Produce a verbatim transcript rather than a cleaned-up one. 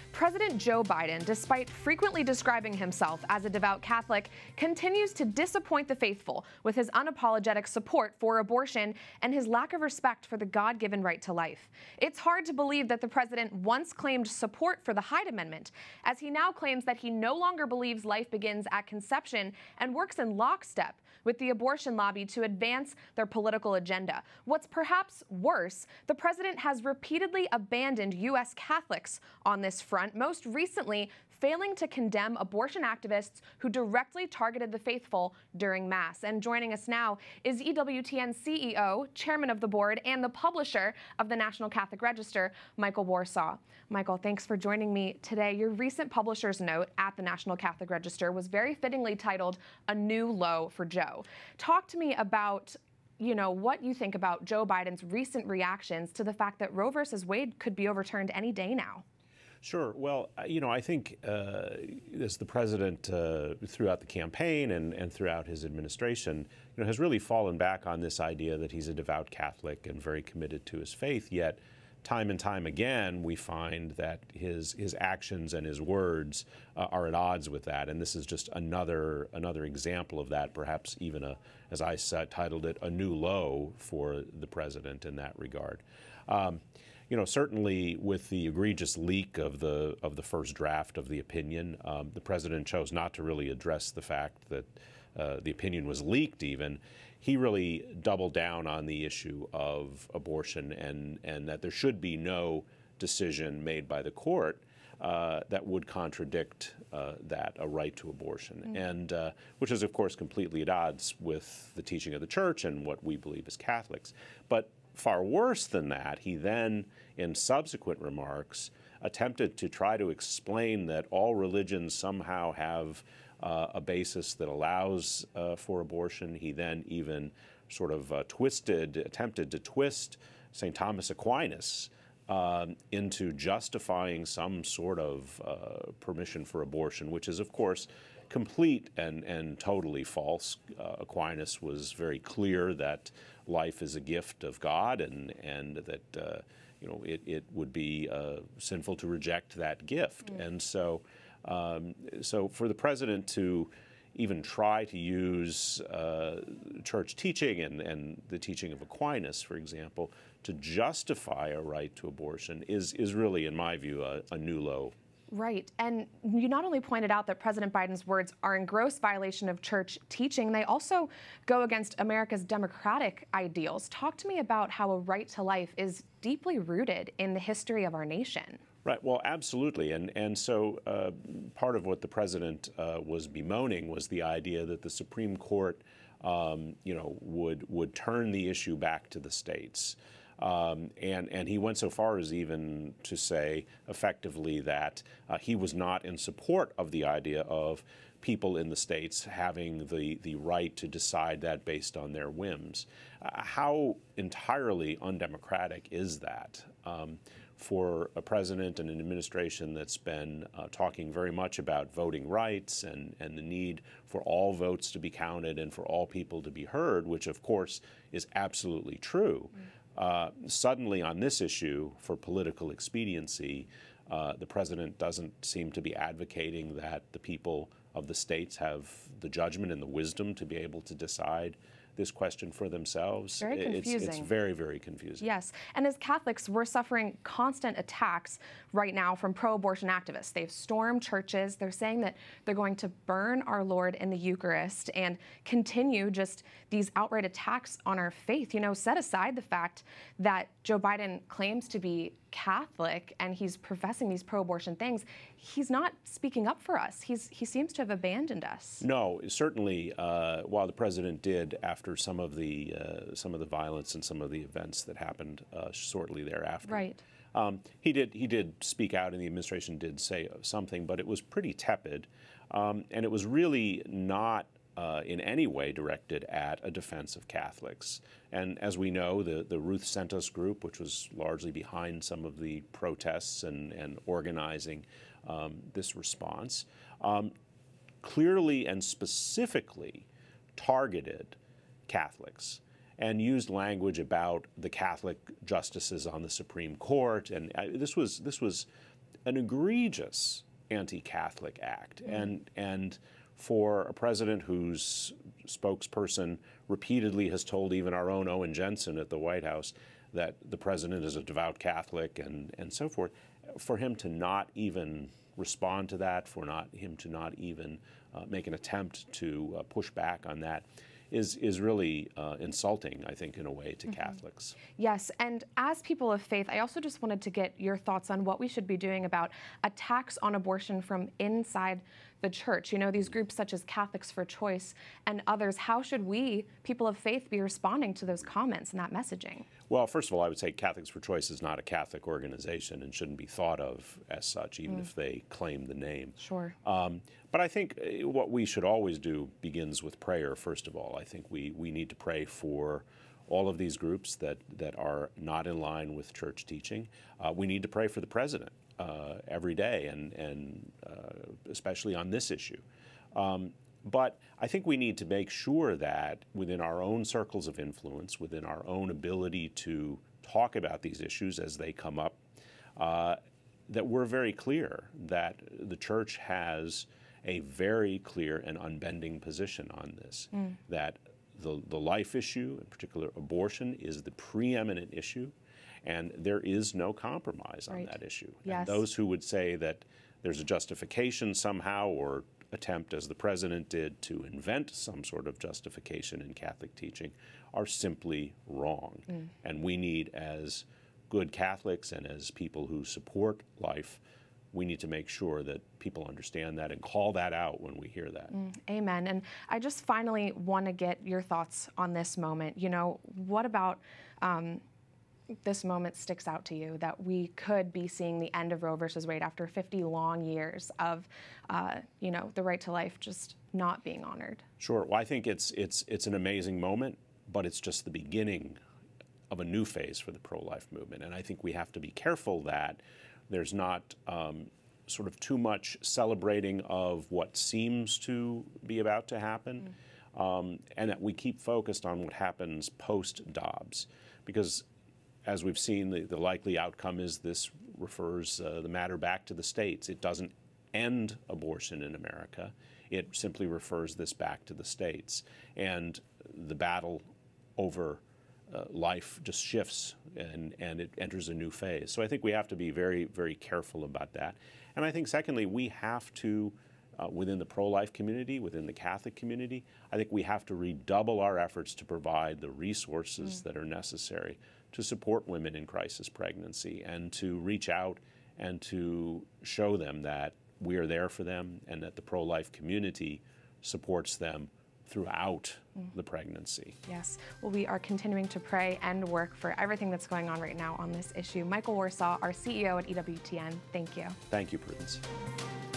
President Joe Biden, despite frequently describing himself as a devout Catholic, continues to disappoint the faithful with his unapologetic support for abortion and his lack of respect for the God-given right to life. It's hard to believe that the president once claimed support for the Hyde Amendment, as he now claims that he no longer believes life begins at conception and works in lockstep with the abortion lobby to advance their political agenda. What's perhaps worse, the president has repeatedly abandoned U S Catholics on this front, most recently failing to condemn abortion activists who directly targeted the faithful during Mass. And joining us now is E W T N C E O, chairman of the board, and the publisher of the National Catholic Register, Michael Warsaw. Michael, thanks for joining me today. Your recent publisher's note at the National Catholic Register was very fittingly titled, "A New Low for Joe." Talk to me about you know, what you think about Joe Biden's recent reactions to the fact that Roe versus Wade could be overturned any day now. Sure. Well, you know, I think uh, as the president uh, throughout the campaign and, and throughout his administration, you know, has really fallen back on this idea that he's a devout Catholic and very committed to his faith. Yet, time and time again, we find that his his actions and his words uh, are at odds with that. And this is just another another example of that. Perhaps even a, as I titled it, a new low for the president in that regard. Um, You know, certainly with the egregious leak of the of the first draft of the opinion, um, the president chose not to really address the fact that uh, the opinion was leaked even. He really doubled down on the issue of abortion and, and that there should be no decision made by the court uh, that would contradict uh, that, a right to abortion, mm-hmm. and uh, which is, of course, completely at odds with the teaching of the Church and what we believe as Catholics. But far worse than that, he then, in subsequent remarks, attempted to try to explain that all religions somehow have uh, a basis that allows uh, for abortion. He then even sort of uh, twisted, attempted to twist Saint Thomas Aquinas um, into justifying some sort of uh, permission for abortion, which is, of course, complete and, and totally false. Uh, Aquinas was very clear that life is a gift of God, and and that uh, you know it, it would be uh, sinful to reject that gift. Mm. And so, um, so for the president to even try to use uh, church teaching and, and the teaching of Aquinas, for example, to justify a right to abortion is is really, in my view, a, a new low. Right. And you not only pointed out that President Biden's words are in gross violation of church teaching, they also go against America's democratic ideals. Talk to me about how a right to life is deeply rooted in the history of our nation. Right. Well, absolutely. And and so uh, part of what the president uh, was bemoaning was the idea that the Supreme Court, um, you know, would would turn the issue back to the states. Um, and, and he went so far as even to say effectively that uh, he was not in support of the idea of people in the states having the, the right to decide that based on their whims. Uh, how entirely undemocratic is that um, for a president and an administration that's been uh, talking very much about voting rights and, and the need for all votes to be counted and for all people to be heard, which of course is absolutely true. Mm. Uh, suddenly on this issue, for political expediency, uh, the president doesn't seem to be advocating that the people of the states have the judgment and the wisdom to be able to decide this question for themselves. Very confusing. It's, it's very, very confusing. Yes. And as Catholics, we're suffering constant attacks right now from pro-abortion activists. They've stormed churches. They're saying that they're going to burn our Lord in the Eucharist and continue just these outright attacks on our faith. You know, set aside the fact that Joe Biden claims to be Catholic and he's professing these pro-abortion things, he's not speaking up for us. He's, he seems to have abandoned us. No, certainly, uh, while the president did, after some of the uh, some of the violence and some of the events that happened uh, shortly thereafter, right. um, he did he did speak out, and the administration did say something, but it was pretty tepid, um, and it was really not Uh, in any way directed at a defense of Catholics. And as we know, the, the Ruth Sent Us group, which was largely behind some of the protests and, and organizing um, this response, um, clearly and specifically targeted Catholics and used language about the Catholic justices on the Supreme Court. And uh, this was, this was an egregious anti-Catholic act. Mm. And, and for a president whose spokesperson repeatedly has told even our own Owen Jensen at the White House that the president is a devout Catholic and, and so forth, for him to not even respond to that, for not him to not even uh, make an attempt to uh, push back on that, is is really uh, insulting, I think, in a way, to mm-hmm. Catholics. Yes, and as people of faith, I also just wanted to get your thoughts on what we should be doing about attacks on abortion from inside the church. You know, these groups such as Catholics for Choice and others. How should we, people of faith, be responding to those comments and that messaging? Well, first of all, I would say Catholics for Choice is not a Catholic organization and shouldn't be thought of as such, even mm. if they claim the name. Sure. Um, but I think what we should always do begins with prayer, first of all. I think we, we need to pray for all of these groups that, that are not in line with church teaching. Uh, we need to pray for the president uh, every day, and, and uh, especially on this issue. Um, But I think we need to make sure that within our own circles of influence, within our own ability to talk about these issues as they come up, uh, that we're very clear that the church has a very clear and unbending position on this, mm. that the, the life issue, in particular abortion, is the preeminent issue, and there is no compromise right. on that issue. Yes. And those who would say that there's a justification somehow, or attempt, as the president did, to invent some sort of justification in Catholic teaching, are simply wrong. Mm. And we need, as good Catholics and as people who support life, we need to make sure that people understand that and call that out when we hear that. Mm, amen. And I just finally want to get your thoughts on this moment. You know, what about um, this moment sticks out to you, that we could be seeing the end of Roe versus Wade after fifty long years of, uh, you know, the right to life just not being honored? Sure. Well, I think it's it's it's an amazing moment, but it's just the beginning of a new phase for the pro-life movement. And I think we have to be careful that there's not um, sort of too much celebrating of what seems to be about to happen, mm. um, and that we keep focused on what happens post-Dobbs, because as we've seen, the, the likely outcome is this refers uh, the matter back to the states. It doesn't end abortion in America. It simply refers this back to the states. And the battle over uh, life just shifts, and, and it enters a new phase. So I think we have to be very, very careful about that. And I think, secondly, we have to, uh, within the pro-life community, within the Catholic community, I think we have to redouble our efforts to provide the resources mm. that are necessary to support women in crisis pregnancy, and to reach out and to show them that we are there for them and that the pro-life community supports them throughout mm. the pregnancy. Yes. Well, we are continuing to pray and work for everything that's going on right now on this issue. Michael Warsaw, our C E O at E W T N, thank you. Thank you, Prudence.